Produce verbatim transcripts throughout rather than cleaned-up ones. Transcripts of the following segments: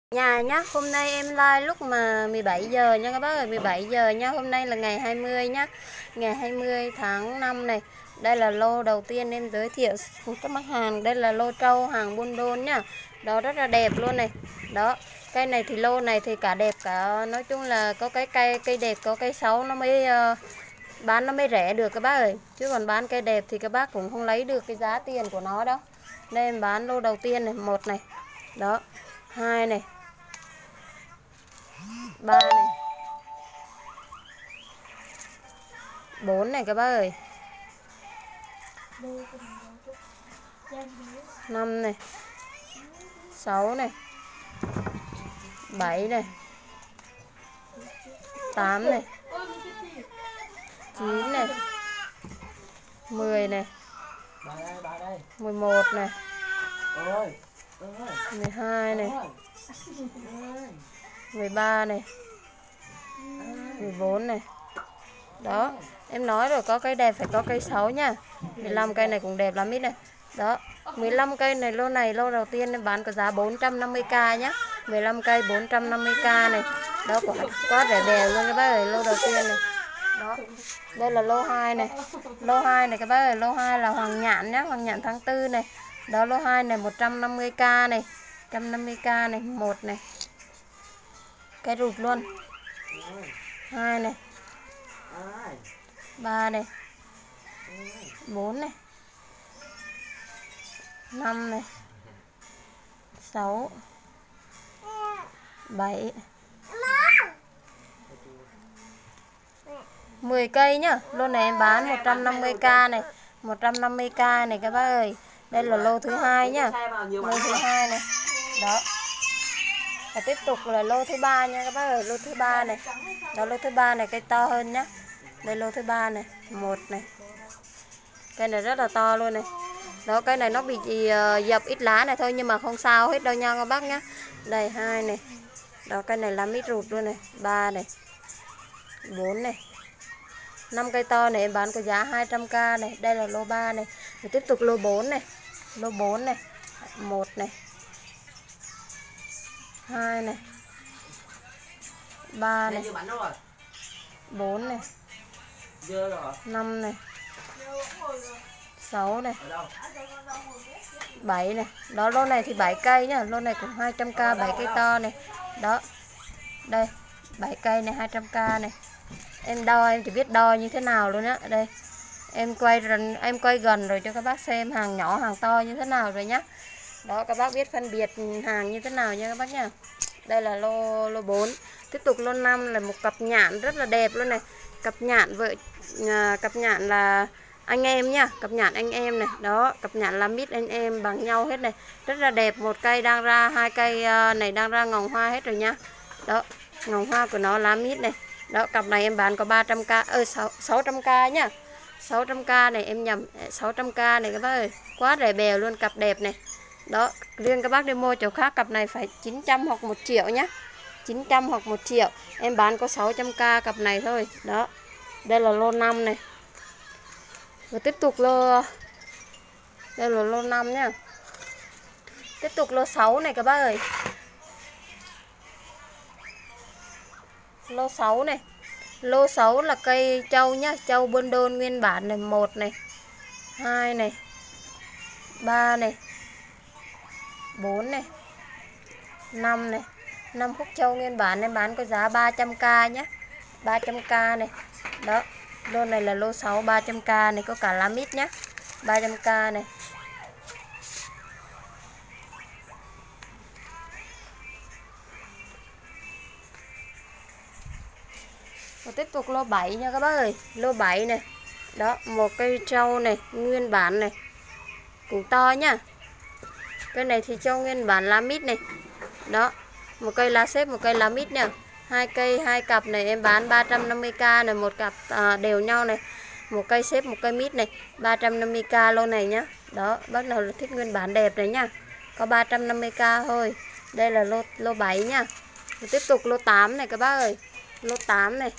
Nhà nhá, hôm nay em live lúc mà mười bảy giờ nha các bác ơi, mười bảy giờ nha. Hôm nay là ngày hai mươi nhá. Ngày hai mươi tháng năm này. Đây là lô đầu tiên em giới thiệu các mặt hàng. Đây là lô trâu hàng buôn đôn nhá. Đó rất là đẹp luôn này. Đó, cây này thì lô này thì cả đẹp cả, nói chung là có cái cây cây đẹp, có cây xấu nó mới uh, bán nó mới rẻ được các bác ơi. Chứ còn bán cây đẹp thì các bác cũng không lấy được cái giá tiền của nó đâu. Đây em bán lô đầu tiên này, một này. Đó, hai này, ba này, bốn này các bác ơi, năm này, sáu này, bảy này, tám này, chín này, mười này, mười một này, mười hai này, mười ba này, mười bốn này. Đó, em nói rồi, có cây đẹp phải có cây xấu nha. mười lăm cây này cũng đẹp lắm ít này. Đó, mười lăm cây này lô này lô đầu tiên em bán có giá bốn trăm năm mươi k nhá. mười lăm cây bốn trăm năm mươi k này. Đó, quá, quá rẻ bèo luôn các bác ơi, lô đầu tiên này. Đó, đây là lô hai này. Lô hai này các bác ơi, lô hai là hoàng nhạn nhá, hoàng nhạn tháng tư này. Đó, lô hai này một trăm năm mươi k này, một trăm năm mươi k này, một này. Cái rụt luôn. Hai này, ba này, bốn này, năm này, sáu, bảy, mười cây nhá. Lô này em bán một trăm năm mươi k này, một trăm năm mươi k này các bác ơi. Đây là lô thứ hai nhá. Lô thứ hai này. Đó. Và tiếp tục là lô thứ ba nha các bác ơi, lô thứ ba này. Đó, lô thứ ba này cây to hơn nhá. Đây lô thứ ba này, một này. Cây này rất là to luôn này. Đó, cây này nó bị uh, dập ít lá này thôi nhưng mà không sao hết đâu nha các bác nhá. Đây hai này. Đó, cây này làm ít rụt luôn này, ba này. bốn này. năm cây to này em bán có giá hai trăm k này. Đây là lô ba này. Rồi tiếp tục lô bốn này. Lô bốn này. một này. hai này. ba này. bốn này. năm này. sáu này. bảy này. Đó, lô này thì bảy cây nhá, lô này cũng hai trăm k, bảy cây to này. Đó. Đây, bảy cây này hai trăm k này. Em đo em chỉ biết đo như thế nào luôn á. Đây. Em quay gần em quay gần rồi cho các bác xem hàng nhỏ hàng to như thế nào rồi nhá. Đó, các bác biết phân biệt hàng như thế nào nha các bác nhá. Đây là lô lô bốn. Tiếp tục lô năm là một cặp nhạn rất là đẹp luôn này. Cặp nhạn vợ à, cặp nhạn là anh em nhá, cặp nhạn anh em này. Đó, cặp nhạn là mít anh em bằng nhau hết này. Rất là đẹp, một cây đang ra, hai cây này đang ra ngồng hoa hết rồi nhá. Đó, ngồng hoa của nó lá mít này. Đó, cặp này em bán có ba trăm k, ơ sáu trăm k nhá. sáu trăm k này em nhầm, sáu trăm k này các bác ơi. Quá rẻ bèo luôn, cặp đẹp này. Đó, riêng các bác đi mua chỗ khác cặp này phải chín trăm hoặc một triệu nhá. chín trăm hoặc một triệu. Em bán có sáu trăm k cặp này thôi. Đó. Đây là lô năm này. Và tiếp tục lô đây là lô năm nhá. Tiếp tục lô sáu này các bác ơi. Lô sáu này. Lô sáu là cây trâu nhá, trâu buôn đôn nguyên bản này, một này, hai này, ba này, bốn này, năm này. năm khúc trâu nguyên bản em bán có giá ba trăm k nhé. ba trăm k này. Đó. Lô này là lô sáu ba trăm k này, có cả lá mít nhá. ba trăm k này. Và tiếp tục lô bảy nha các bác ơi. Lô bảy này. Đó, một cây trâu này, nguyên bản này. Cũng to nhá. Cây này thì trâu nguyên bản lá mít này. Đó, một cây lá xếp, một cây lá mít nha. Hai cây, hai cặp này em bán ba trăm năm mươi k này, một cặp à, đều nhau này. Một cây xếp, một cây mít này, ba trăm năm mươi k lô này nhá. Đó, bác nào là thích nguyên bản đẹp đấy nhá. Có ba trăm năm mươi k thôi. Đây là lô lô bảy nhá. Rồi tiếp tục lô tám này các bác ơi. Lô tám này.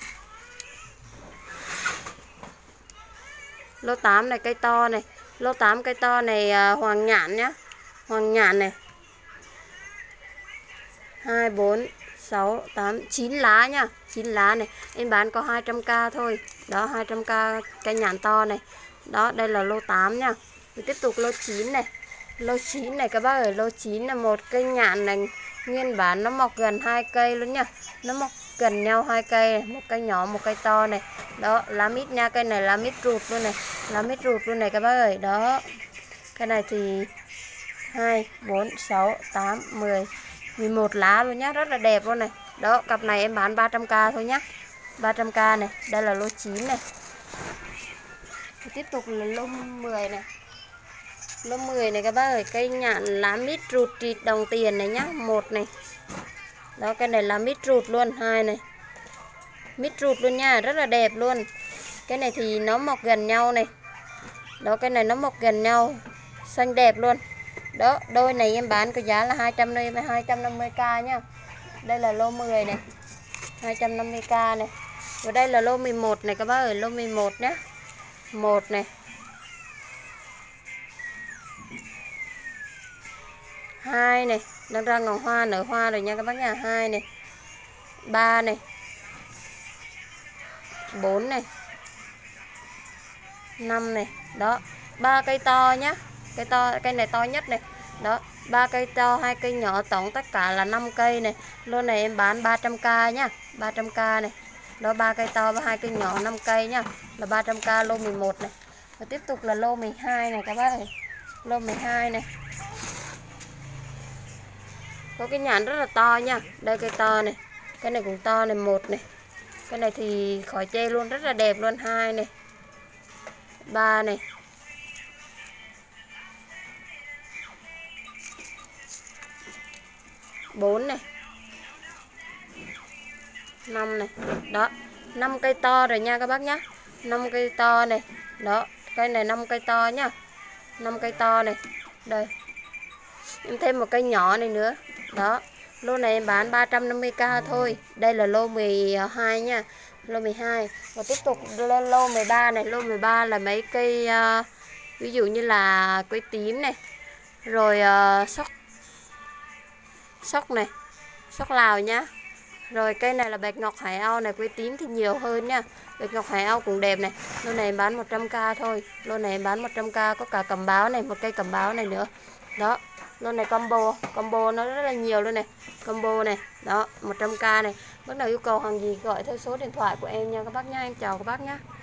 Lô tám này cây to này. Lô tám cây to này à, hoàng nhạn nhá. Hoàng nhạn này. hai, bốn, sáu, tám, chín lá nha. chín lá này. Em bán có hai trăm k thôi. Đó, hai trăm k cây nhãn to này. Đó, đây là lô tám nha. Rồi tiếp tục lô chín này. Lô chín này các bác ơi, lô chín là một cây nhãn này nguyên bản nó mọc gần hai cây luôn nha. Nó mọc gần nhau hai cây này. Một cây nhỏ, một cây to này. Đó, lá mít nha. Cây này lá mít ruột luôn này. Lá mít ruột luôn này các bác ơi. Đó. Cái này thì hai, bốn, sáu, tám, mười, mười một lá luôn nhá. Rất là đẹp luôn này. Đó, cặp này em bán ba trăm k thôi nhá. ba trăm k này. Đây là lô chín này. Tiếp tục là lô mười này. Lô mười này các bác ơi, cây nhãn lá mít ruột trịt đồng tiền này nhá. Một này. Đó, cái này là mít ruột luôn. Hai này. Mít ruột luôn nha, rất là đẹp luôn. Cái này thì nó mọc gần nhau này. Đó, cái này nó mọc gần nhau, xanh đẹp luôn. Đó, đôi này em bán có giá là hai trăm năm mươi k nhá. Đây là lô mười này. hai trăm năm mươi k này. Và đây là lô mười một này các bác ơi, lô mười một nhá. một này. hai này, đang ra ngọn hoa nở hoa rồi nha các bác nha. hai này. ba này. bốn này. năm này. Đó, ba cây to nhá. Cây to, cây này to nhất này. Đó, ba cây to, hai cây nhỏ, tổng tất cả là năm cây này. Lô này em bán ba trăm k nhá, ba trăm k này. Đó, ba cây to và hai cây nhỏ năm cây nhá, là ba trăm k lô mười một này. Và tiếp tục là lô mười hai này các bác ơi. Lô mười hai này. Có cái nhãn rất là to nha. Đây cây to này. Cái này cũng to này, một này. Cái này thì khỏi chê luôn, rất là đẹp luôn. Hai này. ba này. bốn này. năm này. Đó, năm cây to rồi nha các bác nhá. năm cây to này. Đó, cây này năm cây to nhá. năm cây to này. Đây. Em thêm một cây nhỏ này nữa. Đó, lô này em bán ba trăm năm mươi k thôi. Đây là lô mười hai nha. Lô mười hai. Và tiếp tục lên lô mười ba này. Lô mười ba là mấy cây uh, ví dụ như là cây tím này. Rồi uh, sóc Sóc này. Sóc Lào nhá. Rồi cây này là bạch ngọc Hải Âu này. Cây tím thì nhiều hơn nha. Bạch ngọc Hải Âu cũng đẹp này. Lô này em bán một trăm k thôi. Lô này em bán một trăm k. Có cả cầm báo này. Một cây cầm báo này nữa. Đó, lô này combo. Combo nó rất là nhiều luôn này. Combo này. Đó, một trăm k này. Bác nào yêu cầu hàng gì gọi theo số điện thoại của em nha các bác nha. Em chào các bác nhé.